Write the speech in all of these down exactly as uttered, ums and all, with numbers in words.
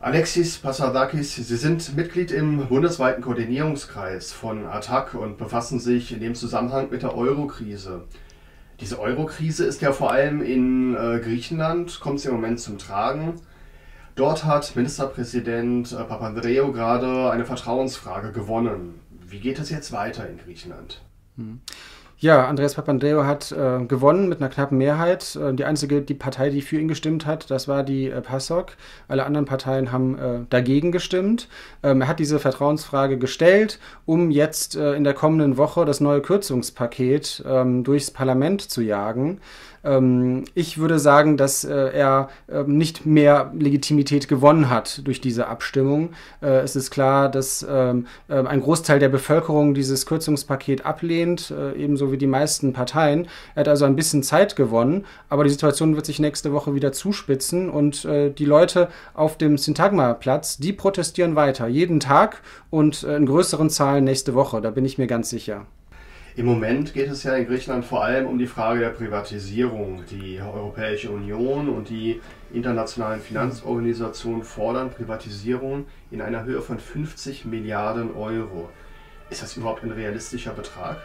Alexis Passadakis, Sie sind Mitglied im bundesweiten Koordinierungskreis von A T T A C und befassen sich in dem Zusammenhang mit der Euro-Krise. Diese Euro-Krise ist ja vor allem in äh, Griechenland, kommt sie im Moment zum Tragen. Dort hat Ministerpräsident äh, Papandreou gerade eine Vertrauensfrage gewonnen. Wie geht es jetzt weiter in Griechenland? Hm. Ja, Andreas Papandreou hat äh, gewonnen mit einer knappen Mehrheit. Äh, die einzige die Partei, die für ihn gestimmt hat, das war die äh, PASOK. Alle anderen Parteien haben äh, dagegen gestimmt. Ähm, er hat diese Vertrauensfrage gestellt, um jetzt äh, in der kommenden Woche das neue Kürzungspaket ähm, durchs Parlament zu jagen. Ähm, ich würde sagen, dass äh, er äh, nicht mehr Legitimität gewonnen hat durch diese Abstimmung. Äh, es ist klar, dass äh, ein Großteil der Bevölkerung dieses Kürzungspaket ablehnt, äh, ebenso wie die meisten Parteien. Er hat also ein bisschen Zeit gewonnen, aber die Situation wird sich nächste Woche wieder zuspitzen und äh, die Leute auf dem Syntagma-Platz, die protestieren weiter, jeden Tag und äh, in größeren Zahlen nächste Woche, da bin ich mir ganz sicher. Im Moment geht es ja in Griechenland vor allem um die Frage der Privatisierung. Die Europäische Union und die internationalen Finanzorganisationen fordern Privatisierung in einer Höhe von fünfzig Milliarden Euro. Ist das überhaupt ein realistischer Betrag?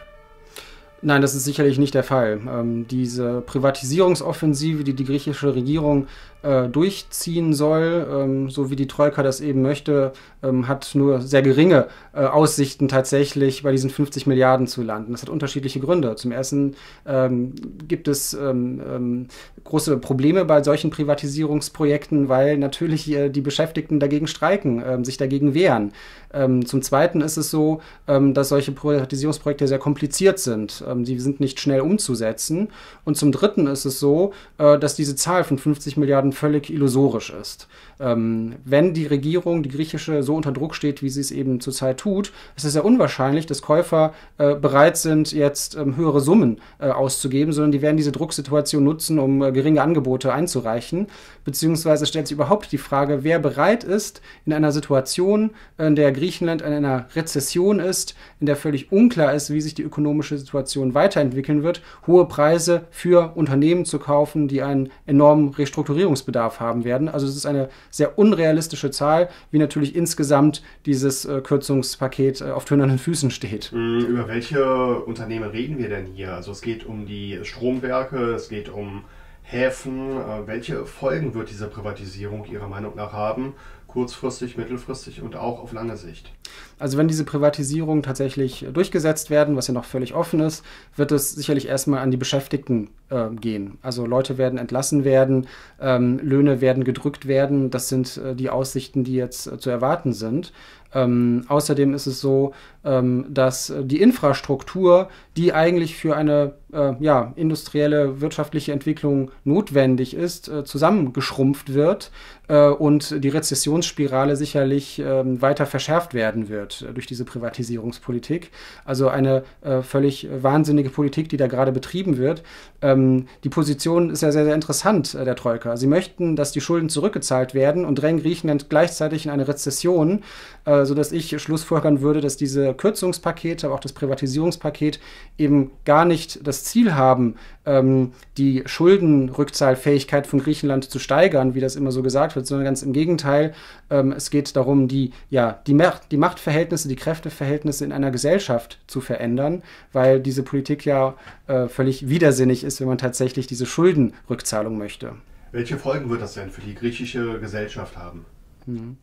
Nein, das ist sicherlich nicht der Fall. Ähm, diese Privatisierungsoffensive, die die griechische Regierung äh, durchziehen soll, ähm, so wie die Troika das eben möchte, ähm, hat nur sehr geringe äh, Aussichten tatsächlich bei diesen fünfzig Milliarden zu landen. Das hat unterschiedliche Gründe. Zum Ersten ähm, gibt es ähm, ähm, große Probleme bei solchen Privatisierungsprojekten, weil natürlich äh, die Beschäftigten dagegen streiken, äh, sich dagegen wehren. Ähm, zum Zweiten ist es so, ähm, dass solche Privatisierungsprojekte sehr kompliziert sind. Ähm, die sind nicht schnell umzusetzen. Und zum Dritten ist es so, äh, dass diese Zahl von fünfzig Milliarden völlig illusorisch ist. Ähm, wenn die Regierung, die griechische, so unter Druck steht, wie sie es eben zurzeit tut, ist es sehr unwahrscheinlich, dass Käufer äh, bereit sind, jetzt ähm, höhere Summen äh, auszugeben, sondern die werden diese Drucksituation nutzen, um äh, geringe Angebote einzureichen. Beziehungsweise stellt sich überhaupt die Frage, wer bereit ist, in einer Situation, in der Griechenland in einer Rezession ist, in der völlig unklar ist, wie sich die ökonomische Situation weiterentwickeln wird, hohe Preise für Unternehmen zu kaufen, die einen enormen Restrukturierungsbedarf haben werden. Also es ist eine sehr unrealistische Zahl, wie natürlich insgesamt dieses äh, Kürzungspaket äh, auf tönernen Füßen steht. Über welche Unternehmen reden wir denn hier? Also es geht um die Stromwerke, es geht um Häfen. Äh, welche Folgen wird diese Privatisierung Ihrer Meinung nach haben? Kurzfristig, mittelfristig und auch auf lange Sicht. Also wenn diese Privatisierungen tatsächlich durchgesetzt werden, was ja noch völlig offen ist, wird es sicherlich erstmal an die Beschäftigten äh, gehen. Also Leute werden entlassen werden, ähm, Löhne werden gedrückt werden. Das sind äh, die Aussichten, die jetzt äh, zu erwarten sind. Ähm, außerdem ist es so, ähm, dass die Infrastruktur, die eigentlich für eine äh, ja, industrielle, wirtschaftliche Entwicklung notwendig ist, äh, zusammengeschrumpft wird äh, und die Rezessionsspirale sicherlich äh, weiter verschärft werden wird äh, durch diese Privatisierungspolitik. Also eine äh, völlig wahnsinnige Politik, die da gerade betrieben wird. Ähm, die Position ist ja sehr, sehr interessant, äh, der Troika. Sie möchten, dass die Schulden zurückgezahlt werden und drängen Griechenland gleichzeitig in eine Rezession, äh, sodass ich schlussfolgern würde, dass diese Kürzungspakete, aber auch das Privatisierungspaket eben gar nicht das Ziel haben, ähm, die Schuldenrückzahlfähigkeit von Griechenland zu steigern, wie das immer so gesagt wird, sondern ganz im Gegenteil. Ähm, es geht darum, die, ja, die, Macht, die Machtverhältnisse, die Kräfteverhältnisse in einer Gesellschaft zu verändern, weil diese Politik ja äh, völlig widersinnig ist, wenn man tatsächlich diese Schuldenrückzahlung möchte. Welche Folgen wird das denn für die griechische Gesellschaft haben? Mhm.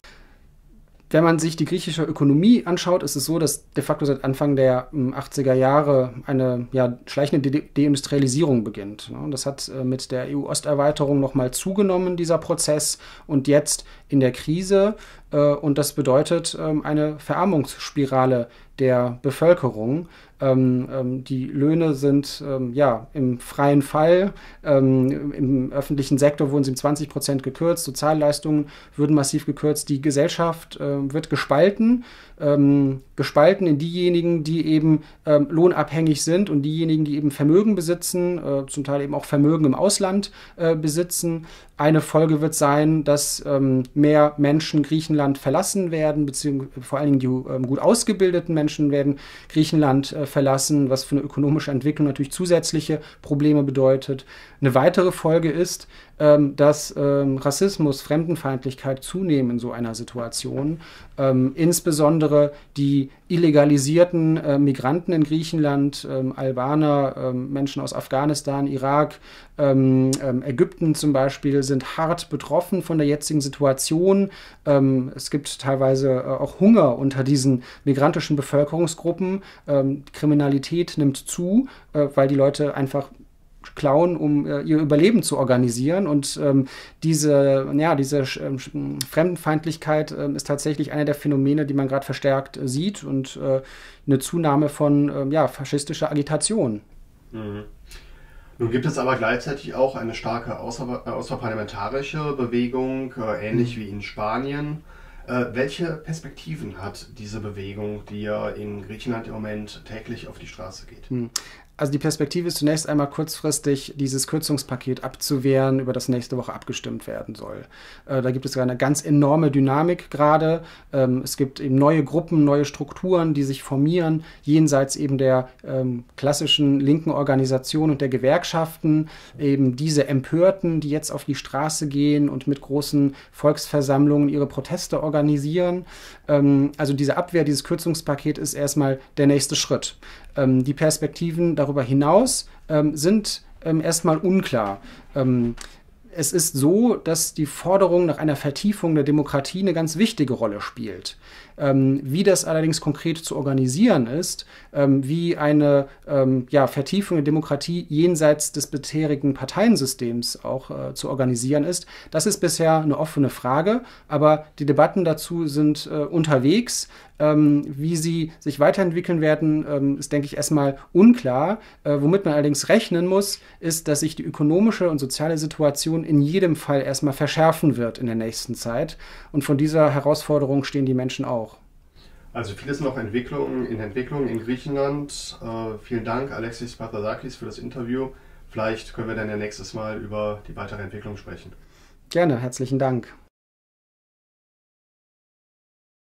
Wenn man sich die griechische Ökonomie anschaut, ist es so, dass de facto seit Anfang der achtziger Jahre eine ja, schleichende De- Deindustrialisierung beginnt. Das hat mit der E U-Osterweiterung nochmal zugenommen, dieser Prozess, und jetzt in der Krise. Und das bedeutet eine Verarmungsspirale der Bevölkerung. Ähm, ähm, die Löhne sind ähm, ja im freien Fall. Ähm, im öffentlichen Sektor wurden sie um zwanzig Prozent gekürzt, Sozialleistungen würden massiv gekürzt. Die Gesellschaft äh, wird gespalten, ähm, gespalten in diejenigen, die eben ähm, lohnabhängig sind und diejenigen, die eben Vermögen besitzen, äh, zum Teil eben auch Vermögen im Ausland äh, besitzen. Eine Folge wird sein, dass ähm, mehr Menschen Griechenland verlassen werden, beziehungsweise vor allen Dingen die ähm, gut ausgebildeten Menschen werden Griechenland äh, verlassen, was für eine ökonomische Entwicklung natürlich zusätzliche Probleme bedeutet. Eine weitere Folge ist, ähm, dass ähm, Rassismus, Fremdenfeindlichkeit zunehmen in so einer Situation. Ähm, insbesondere die illegalisierten äh, Migranten in Griechenland, ähm, Albaner, ähm, Menschen aus Afghanistan, Irak, ähm, ähm, Ägypten zum Beispiel, sind hart betroffen von der jetzigen Situation. Ähm, es gibt teilweise äh, auch Hunger unter diesen migrantischen Bevölkerungsgruppen. Ähm, Kriminalität nimmt zu, äh, weil die Leute einfach klauen, um äh, ihr Überleben zu organisieren. Und ähm, diese, ja, diese äh, Fremdenfeindlichkeit äh, ist tatsächlich eine der Phänomene, die man gerade verstärkt äh, sieht und äh, eine Zunahme von äh, ja, faschistischer Agitation. Mhm. Nun gibt es aber gleichzeitig auch eine starke außer, äh, außerparlamentarische Bewegung, äh, ähnlich mhm. wie in Spanien. Äh, welche Perspektiven hat diese Bewegung, die ja in Griechenland im Moment täglich auf die Straße geht? Mhm. Also die Perspektive ist zunächst einmal kurzfristig, dieses Kürzungspaket abzuwehren, über das nächste Woche abgestimmt werden soll. Äh, da gibt es eine ganz enorme Dynamik gerade. Ähm, es gibt eben neue Gruppen, neue Strukturen, die sich formieren, jenseits eben der ähm, klassischen linken Organisation und der Gewerkschaften. Eben diese Empörten, die jetzt auf die Straße gehen und mit großen Volksversammlungen ihre Proteste organisieren. Ähm, also diese Abwehr, dieses Kürzungspaket ist erstmal der nächste Schritt. Ähm, die Perspektiven darüber hinaus ähm, sind ähm, erstmal unklar. Ähm, es ist so, dass die Forderung nach einer Vertiefung der Demokratie eine ganz wichtige Rolle spielt. Ähm, wie das allerdings konkret zu organisieren ist, ähm, wie eine ähm, ja, Vertiefung der Demokratie jenseits des bisherigen Parteiensystems auch äh, zu organisieren ist, das ist bisher eine offene Frage, aber die Debatten dazu sind äh, unterwegs. Ähm, wie sie sich weiterentwickeln werden, ähm, ist, denke ich, erstmal unklar. Äh, womit man allerdings rechnen muss, ist, dass sich die ökonomische und soziale Situation in jedem Fall erstmal verschärfen wird in der nächsten Zeit. Und von dieser Herausforderung stehen die Menschen auch. Also vieles noch Entwicklung, in Entwicklung in Griechenland. Äh, vielen Dank, Alexis Papadakis, für das Interview. Vielleicht können wir dann ja nächstes Mal über die weitere Entwicklung sprechen. Gerne, herzlichen Dank.